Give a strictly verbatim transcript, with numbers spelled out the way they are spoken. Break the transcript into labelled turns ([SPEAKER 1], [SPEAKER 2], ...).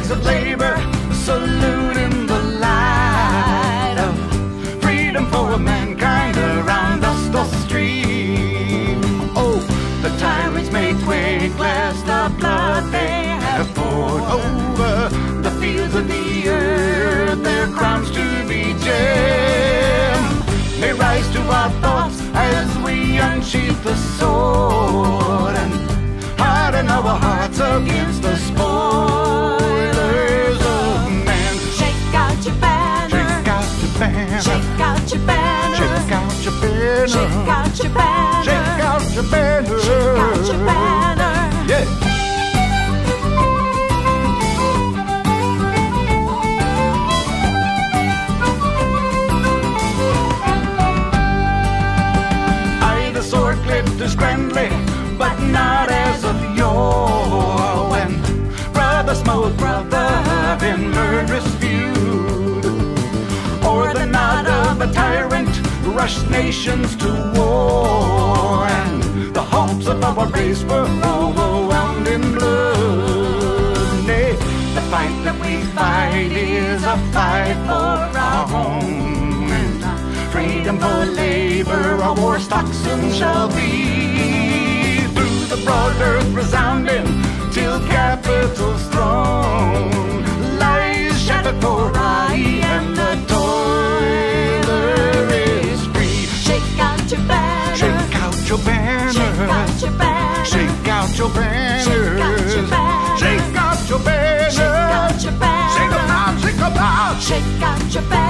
[SPEAKER 1] flags of labor saluting the light of freedom for mankind around us the stream. Oh, the tyrants may quake lest the blood they have poured over the fields of the earth, their crimes to be jammed, may rise to our thoughts as we unsheath the sword and harden our hearts against the spoilers of man.
[SPEAKER 2] Shake out your banner,
[SPEAKER 1] Shake out your banner,
[SPEAKER 2] shake out your banner,
[SPEAKER 1] shake out your banner,
[SPEAKER 2] shake out your banner,
[SPEAKER 1] shake out your banner,
[SPEAKER 2] shake out your banner.
[SPEAKER 1] Yeah. Glitters grandly, but not as of yore, when brother smote brother in murderous feud, or the nod of a tyrant rushed nations to war, and the hopes of our race were overwhelmed in blood. Nay, the fight that we fight is a fight for our home, and freedom for labor, our war stock soon shall be. Through the broad earth resounding, till Capitol's throne lies shattered for aye, and the toiler is free.
[SPEAKER 2] Shake out your banner,
[SPEAKER 1] Shake out your banner,
[SPEAKER 2] shake out your banner,
[SPEAKER 1] shake out your banner,
[SPEAKER 2] shake out your banner,
[SPEAKER 1] shake out your banner,
[SPEAKER 2] shake out your banner,
[SPEAKER 1] shake 'em out, shake 'em out,
[SPEAKER 2] shake out your banner.